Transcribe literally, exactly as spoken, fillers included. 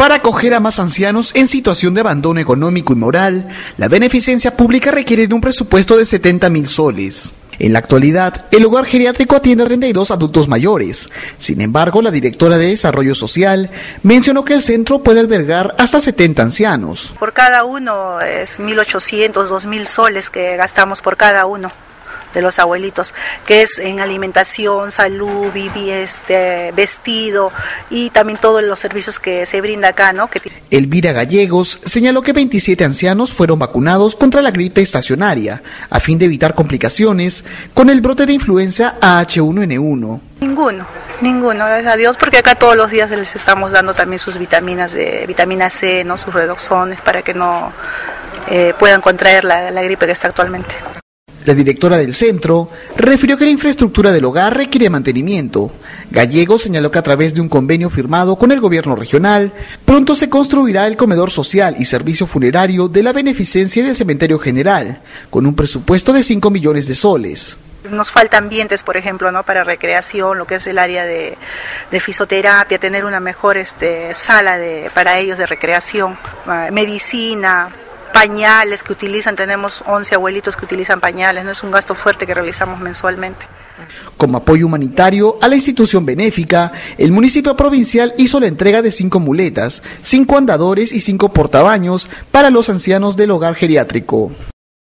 Para acoger a más ancianos en situación de abandono económico y moral, la beneficencia pública requiere de un presupuesto de setenta mil soles. En la actualidad, el hogar geriátrico atiende a treinta y dos adultos mayores. Sin embargo, la directora de Desarrollo Social mencionó que el centro puede albergar hasta setenta ancianos. Por cada uno es mil ochocientos, dos mil soles que gastamos por cada uno de los abuelitos, que es en alimentación, salud, vivi, este, vestido y también todos los servicios que se brinda acá, ¿no? Que... Elvira Gallegos señaló que veintisiete ancianos fueron vacunados contra la gripe estacionaria, a fin de evitar complicaciones con el brote de influenza A H uno N uno. Ninguno, ninguno, gracias a Dios, porque acá todos los días les estamos dando también sus vitaminas de vitamina C, ¿no? Sus redoxones, para que no eh, puedan contraer la, la gripe que está actualmente. La directora del centro refirió que la infraestructura del hogar requiere mantenimiento. Gallegos señaló que a través de un convenio firmado con el gobierno regional, pronto se construirá el comedor social y servicio funerario de la beneficencia en el cementerio general, con un presupuesto de cinco millones de soles. Nos faltan ambientes, por ejemplo, ¿no? Para recreación, lo que es el área de, de fisioterapia, tener una mejor este, sala de, para ellos de recreación, uh, medicina, pañales que utilizan, tenemos once abuelitos que utilizan pañales, no es un gasto fuerte que realizamos mensualmente. Como apoyo humanitario a la institución benéfica, el municipio provincial hizo la entrega de cinco muletas, cinco andadores y cinco portabaños para los ancianos del hogar geriátrico.